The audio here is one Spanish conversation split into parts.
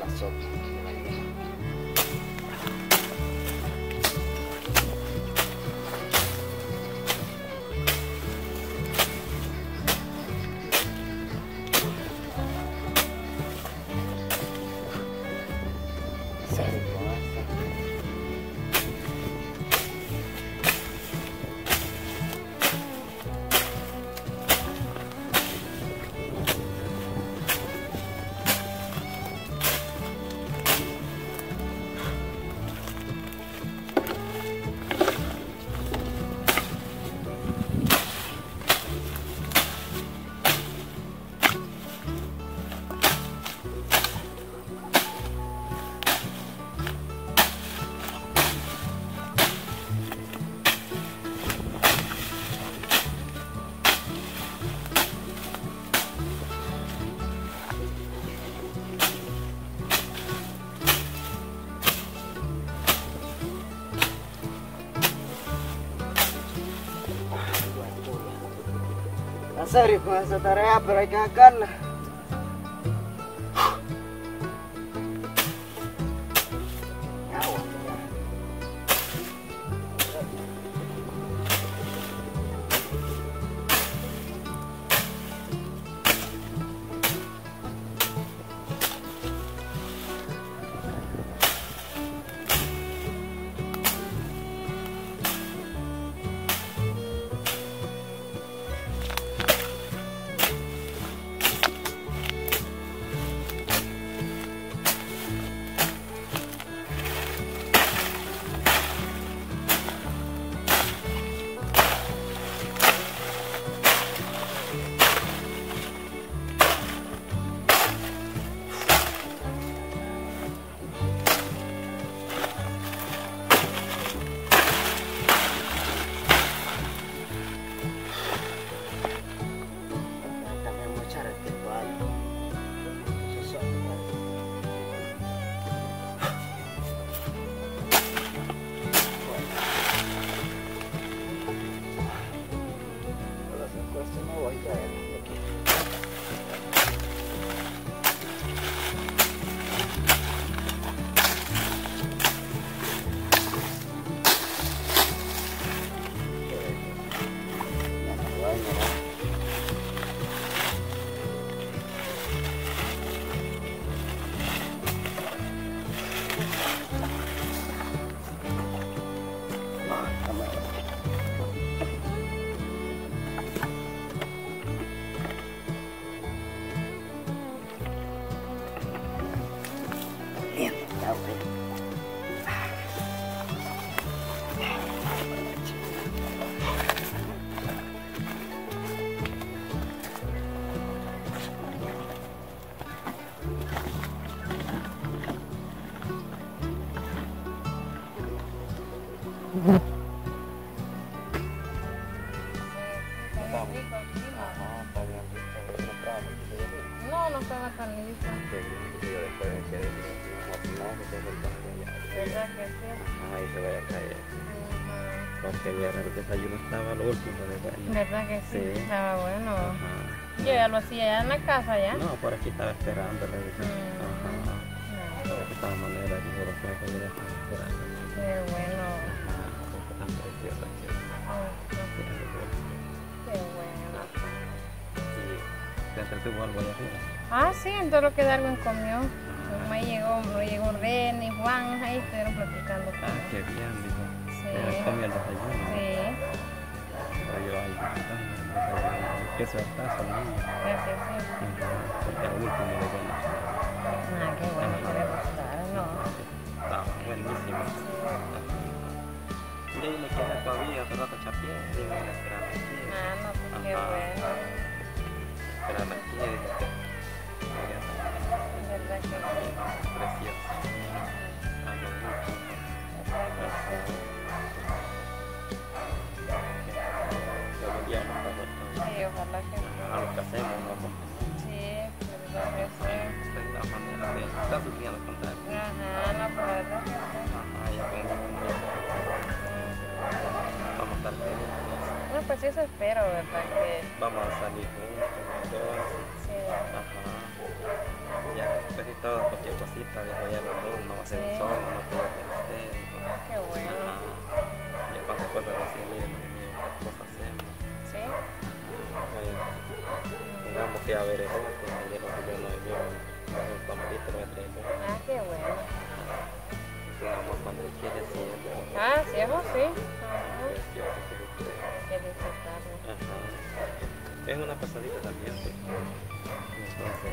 sopa. Serio con esa tarea, pero hay que sacarla. No, no estaba tan lista. ¿Verdad que sí? Ahí se vaya a caer. Porque vieron el desayuno estaba lo último de bueno. ¿Verdad que sí? Sí. Estaba bueno. Ajá. Yo ya lo hacía ya en la casa ya. No, por aquí estaba esperando. Ajá. No, De esta manera, digo, lo que yo estaba esperando. qué bueno. Ajá, porque tan preciosa que es. Qué bueno. Y te entretuvo algo de arriba. Ah, sí, entonces lo que Darwin comió. Me llegó Ren y Juan, ahí estuvieron platicando. Ah, qué bien, digo. Sí. Comí el desayuno. Sí. Pero yo ahí disfrutando el desayuno. Qué suertazo, ¿no? Gracias, sí. Porque al último de bueno. Ah, qué bueno que le gustaron, ¿no? Estaba buenísimo. Y ahí me quedé todavía, otro rato chapié, digo, esperando aquí. Ah, no, pues qué Ajá. bueno. Esperando aquí, dije que ¿Verdad que sí? precioso. A lo mucho. ¿Verdad que sí? Que algún día nos pasó todo. Sí, ojalá que sí. A lo que hacemos, ¿no? Sí, verdad que sí. De esta manera, de estar subiendo con tal. Ajá, no, pues verdad que sí. Ajá, ya con vamos a estar felices. Bueno, pues eso espero, ¿verdad? Que Vamos a salir juntos, los dos. sí, Ajá. Ya, pues y todo, cualquier cosita, dejo ya los dos, no va a ser Sí. solo, no puedo con usted. qué bueno. Ajá. Ya cuando cosas así, miren, qué cosas hacemos. Sí. Tengamos que haber el otro, ayer lo que yo no vio, un pampito, lo voy a traer. Ah, qué bueno. Tengamos cuando él quiere siempre. Ah, sí, eso sí. Ajá. Yo sé que usted. Qué disfrutarlo. Ajá. Es una pasadita también, pues. Entonces,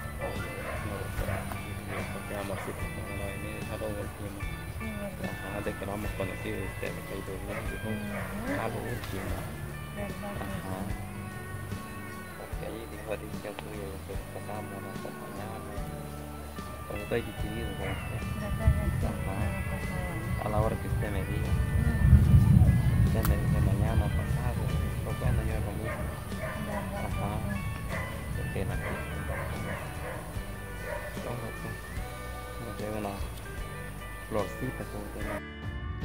porque amorcito, como no venir a lo último. Sí, ¿verdad? Ajá, de que no hemos conocido y usted me ha caído bien, dijo, a lo último. ¿Verdad? Ajá. Porque ahí dijo a decisión tuya, que pasamos, nos acompañamos. Pero estoy decidido con usted. ¿Verdad que sí? Ajá. Una cosa buena. A la hora que usted me diga. Usted me dice mañana o pasado, pues bueno, yo lo mismo. ¿Verdad Ajá. que sí? Porque aquí, no sé, una florcita como que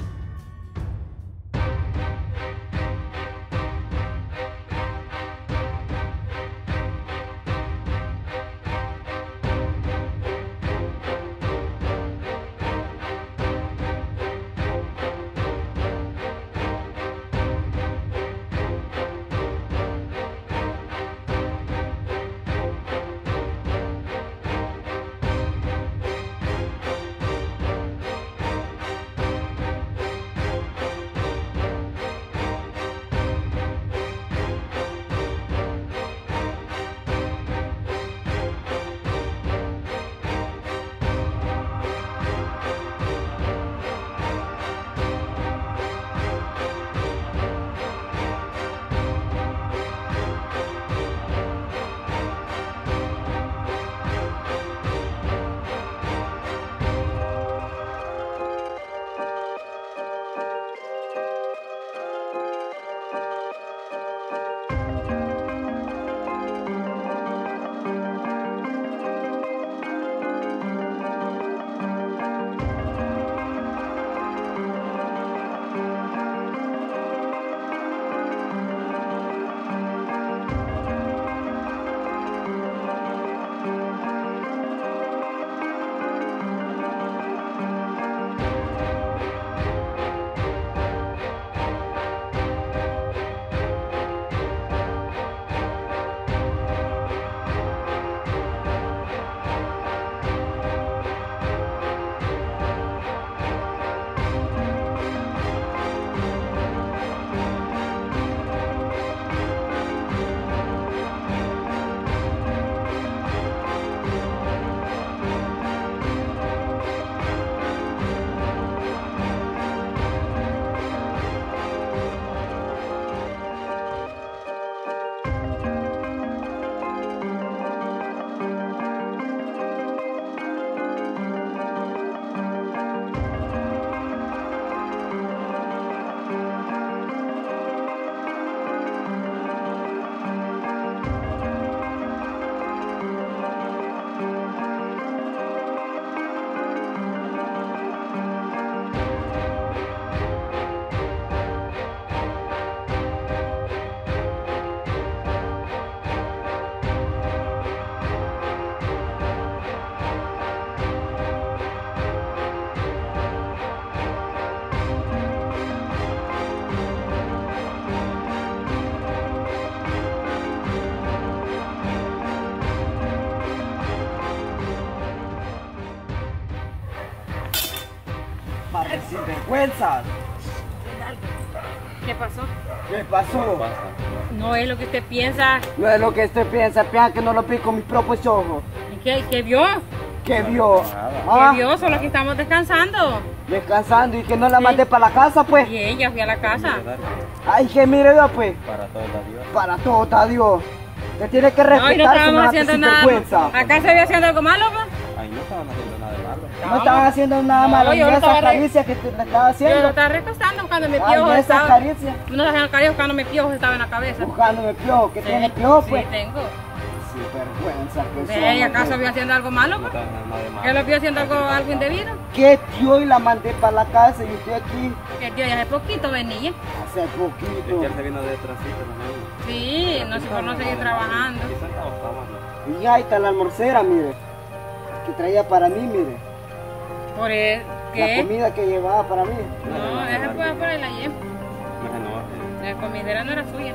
Sinvergüenza. ¿Qué pasó? ¿Qué pasó? pasa. No es lo que usted piensa. No es lo que usted piensa que no lo vi con mis propios ojos. ¿Y qué vio? ¿Qué vio? ¿Qué vio? Solo que estamos descansando. Descansando y que no la Sí. mandé para la casa, pues. Y ella fui a la casa. Ay, que mire yo, pues. Para todos Dios. Para todo está Dios. Te tiene que No, y no respetar, estábamos haciendo nada. sinvergüenza. ¿Acá se había haciendo algo malo, pues? Ahí no estaban haciendo nada de malo. No estaban haciendo nada No, malo. yo Ni no esas estaba caricias que te le estaba Yo lo haciendo. estaba recostando buscando mi Ay, piojo. esas Estaba, caricias. no estaba en el cabello buscando mi piojo, estaba en la cabeza. Buscándome piojo. Que Sí, tiene piojo, sí, pues. tengo. sinvergüenza que ¿Ve? son, ¿Y acaso hombre. vio haciendo algo malo? No Pues? estaba haciendo nada de malo. ¿Que lo vio haciendo algo indebido? ¿Qué tío? Y la mandé para la casa y estoy aquí Que el tío ya hace poquito venía. hace Es que poquito. él se vino detrásito también. Sí, no sé por no seguir trabajando. Aquí sentado estaba, ¿no? Y ahí está la almorcera, mire. Que traía para mí, mire. ¿Por el La qué? comida que llevaba para mí. No, esa fue por ahí la llevo. No se enoje. La comidera no era suya.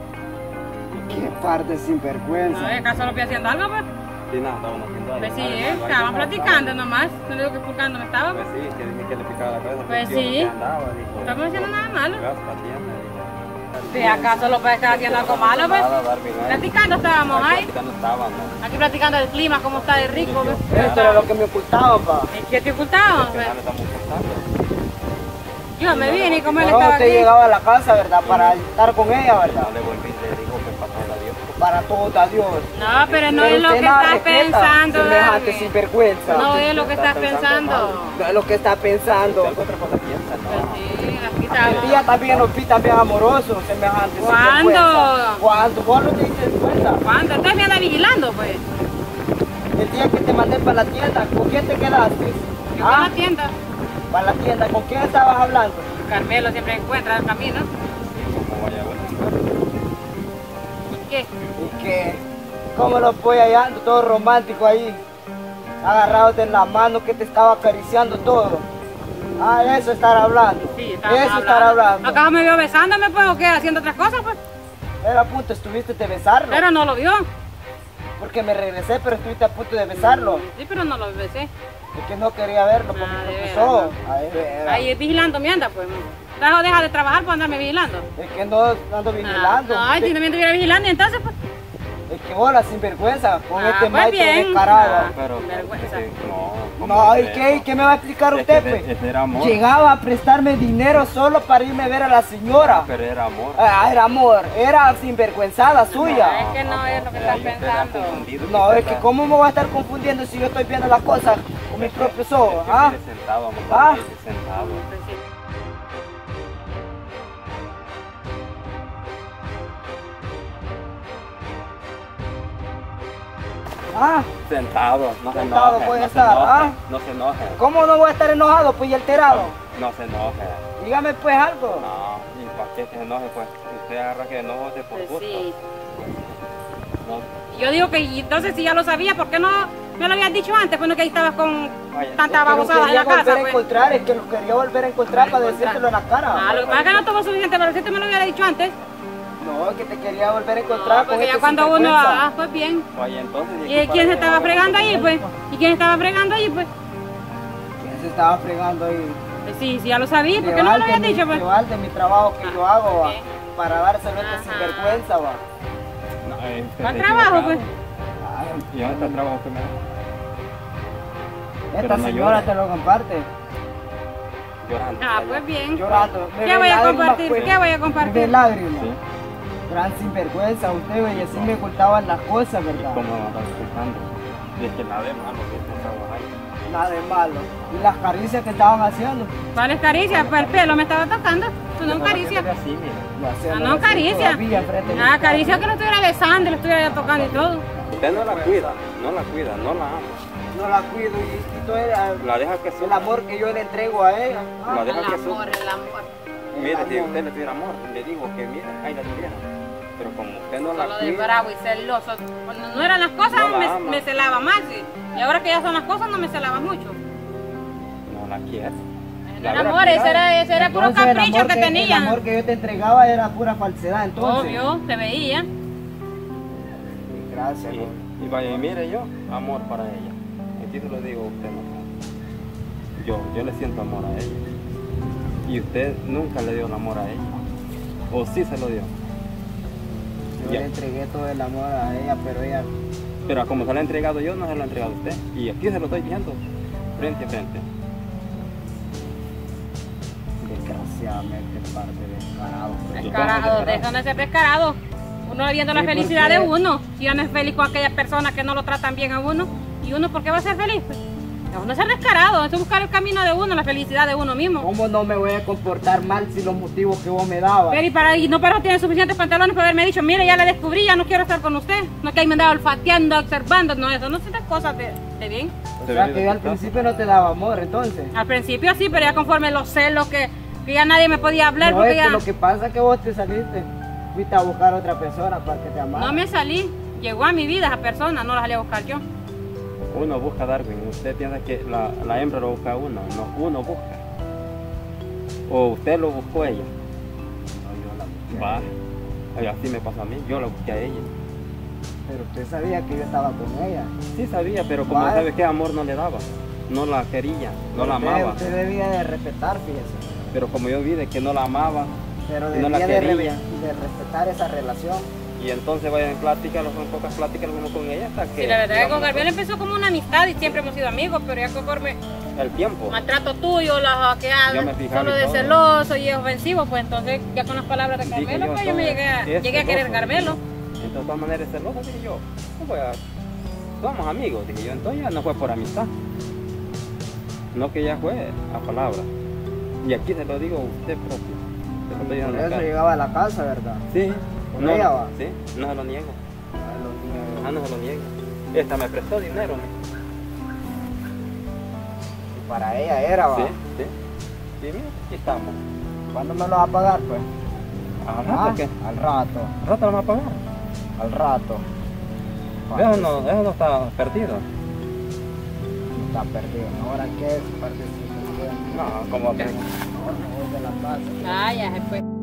Qué par de sinvergüenza. No, ¿acaso lo vio haciendo algo? Pues, Sí, nada, estábamos haciendo algo. pues sí, Nada de malo. estaban platicando nomás. No digo que buscando me estaba. Pues sí, que dije que le picaba la cabeza. Pues que el tío sí. no andaba, dijo. No estamos haciendo nada malo. Gas, patienda, dijo. ¿De acaso lo puede estar haciendo algo malo? Pues? Nada, Darby, nada. Platicando estábamos ahí. Platicando estábamos. Aquí platicando del clima, cómo está de rico. ¿Ves? Esto era lo que me ocultaba, pa. ¿Y qué te ocultaban? Que Pues? nada le estamos contando. Yo me vine y como él No, estaba usted aquí. llegaba a la casa, ¿verdad? Para estar con ella, ¿verdad? No le volví, le dijo que para todo Dios. Para todo a Dios. No, pero no Pero es lo usted que nada estás respeta, pensando, semejante Darby. sinvergüenza. No es lo que estás pensando. No es lo que está pensando. Usted otra cosa piensa, Pues ¿no? sí, aquí El estamos. día también nos vi también amorosos, semejante ¿Cuándo? sinvergüenza. ¿Cuándo? ¿Vos no te diste cuenta? ¿Cuándo? Entonces me anda vigilando, pues. El día que te mandé para la tienda, ¿con quién te quedaste? Yo voy a la tienda. Para la tienda, ¿con quién estabas hablando? Carmelo siempre encuentra el camino. Como vaya, bueno. ¿Y qué? ¿Y qué? ¿Cómo lo voy hallando? Todo romántico ahí. Agarrados de la mano que te estaba acariciando todo. Ah, eso estar hablando. Sí, estábamos Eso estar hablando. ¿Acaso me vio besándome, pues, o qué? ¿Haciendo otras cosas, pues? Era a punto, estuviste de besarlo. Pero no lo vio. Porque me regresé, pero estuviste a punto de besarlo. Sí, pero no lo besé. Es que no quería verlo con Ah, mis de propios veras, ojos. Ay, de veras. Ahí vigilando me anda, pues. Deja de trabajar para andarme vigilando. Es que no ando vigilando. No, ay, si no me estuviera vigilando, entonces, pues. Es que vos la sinvergüenza con Ah, este pues maestro bien. descarado. Ah. Pero, Vergüenza. no. No, ¿y qué me va a explicar Es usted, que pues? ese era amor. Llegaba a prestarme dinero solo para irme a ver a la señora. Pero era amor. Ah, era amor, era sinvergüenzada No, suya. es que no es lo que Ahí estás usted la ha pensando. confundido, No, usted es que está- cómo me voy a estar confundiendo si yo estoy viendo las cosas con mis propios ojos, Es que ¿ah? mire, sentado, amor, Ah. mire, sentado. Pues sí. Ah, Sentado, no se Sentado enoje. puede no estar, se enoje, ¿ah? no se enoje. ¿cómo no voy a estar enojado pues y alterado? No se enoje. Dígame pues algo. No, ¿y para qué se enoje? Pues usted agarra que enoje por Pues gusto. sí. No, Yo digo que y entonces si ya lo sabía, ¿por qué no me lo habías dicho antes? Pues no que ahí estabas con Vaya, tanta Es que lo babosada en quería la casa, volver a pues. encontrar, es que lo quería volver a encontrar para encontrar. decírtelo en la cara. Ah, lo que pasa es que no tuvo suficiente, pero si tú me lo hubiera dicho antes. No, es que te quería volver a encontrar No, con porque ya este cuando uno, sinvergüenza. pues bien. vaya, entonces. ¿Y quién se estaba fregando ahí, pues? ¿Y quién estaba fregando ahí, pues? ¿Quién se estaba fregando ahí? Pues sí, sí, ya lo sabía, ¿por qué no me lo habías dicho, pues? Llevar de mi trabajo que yo hago, va, ok. para dárselo a Ajá. este sinvergüenza, va. ¿Cuál trabajo, pues? Ay, ¿Y dónde está el trabajo que me da? esta Pero no señora llora. te lo comparte. Llorando. Ah, pues bien. Llorando. Me ¿Qué ve voy a lágrimas, compartir? pues. ¿Qué voy a Me ve compartir? lágrimas. Sí. Gran sinvergüenza usted, güey, y así me ocultaban las cosas, ¿verdad? ¿Cómo me estás escuchando? Y es que nada de malo que usted estaba ahí. Nada de malo. Y las caricias que estaban haciendo. ¿Cuáles caricias? Pues el pelo me estaba tocando. Tú no caricia. Así, mire. Lo hacían, Ah, lo no, hacían caricia. todavía enfrente de mi Ah, cara. caricia que lo estuviera besando, lo estuviera tocando y todo. Usted no la cuida, no la cuida, no la ama. No la cuido y todo La deja que el sufra. amor que yo le entrego a ella. La deja El que amor, sufra. el amor. Mire, si amor. usted le tuviera amor, le digo que mire, ahí la tuviera. Pero como usted no la Solo de cuida, bravo y celoso. Cuando no eran las cosas, No la ama. me celaba más. Sí. Y ahora que ya son las cosas, no me celaba mucho. no la quiere. No La era hubiera amor, ese cuidado. era, puro Entonces, el capricho amor que El tenía. amor que yo te entregaba era pura falsedad, entonces. Obvio, se veía. Gracias, Y, ¿no? y vaya, y mire yo, amor para ella. Aquí se lo digo a usted, no. Yo le siento amor a ella. Y usted nunca le dio el amor a ella. ¿O sí se lo dio? Yo Ya. le entregué todo el amor a ella, pero ella Pero como se lo ha entregado yo, no se lo ha entregado usted. Y aquí se lo estoy diciendo, frente a frente. desgraciadamente parte descarado. pues. Descarado, dejan de ser descarado. Uno viendo la Sí, felicidad de porque- uno. Si uno es feliz con aquellas personas que no lo tratan bien a uno, ¿y uno por qué va a ser feliz? Pues, No ser descarado, eso es buscar el camino de uno, la felicidad de uno mismo. ¿Cómo no me voy a comportar mal si los motivos que vos me dabas? Pero y no para tiene suficientes pantalones para haberme dicho, mire, ya la descubrí, ya no quiero estar con usted. No que ahí me andaba olfateando, observando, no, eso no son las cosas de bien. O sea que yo al principio no te daba amor, entonces. Al principio sí, pero ya conforme los celos que ya nadie me podía hablar. No, porque es que ya... lo que pasa es que vos te saliste, fuiste a buscar a otra persona para que te amara. No me salí, llegó a mi vida esa persona, no la salí a buscar yo. Uno busca, Darwin. Usted piensa que la hembra lo busca a uno. No, uno busca. O usted lo buscó a ella. No, yo la busqué. Va. Y así me pasó a mí. Yo la busqué a ella. Pero usted sabía que yo estaba con ella. Sí sabía, pero como Vale. sabe que amor no le daba. No la quería, no la amaba. Usted debía de respetar, fíjese. Pero como yo vi de que no la amaba, Pero y no la debía de quería. respetar esa relación. y entonces vayan en plática, son pocas pláticas uno con ella hasta que... Sí, la verdad es que con digamos, Gabriel empezó como una amistad y siempre hemos sido amigos, pero ya conforme el tiempo. maltrato tuyo, las que Yo me fijaba solo y de todo. celoso y es ofensivo, pues entonces ya con las palabras de Dije Carmelo, yo, pues yo me entonces, llegué a querer celoso, Carmelo. Entonces, de todas maneras, celoso, dije yo, no voy a... somos amigos, dije yo, entonces ya no fue por amistad. No que ya fue a palabra. Y aquí se lo digo a usted propio. Se lo estoy diciendo Por eso acá. llegaba a la casa, ¿verdad? Sí, ¿Con no, ella va? sí, no se lo niego. Ah, No se lo niego. Esta me prestó dinero, y para ella era, va. Sí, sí. Sí, mira, aquí estamos. ¿Cuándo me lo va a pagar, pues? ¿Al Ah, rato qué? Al rato, ¿Al rato lo va a pagar? al rato. Eso no está perdido. Está perdido. ¿Ahora qué es? Parte de No, como que... de la casa. Ah, ya se fue.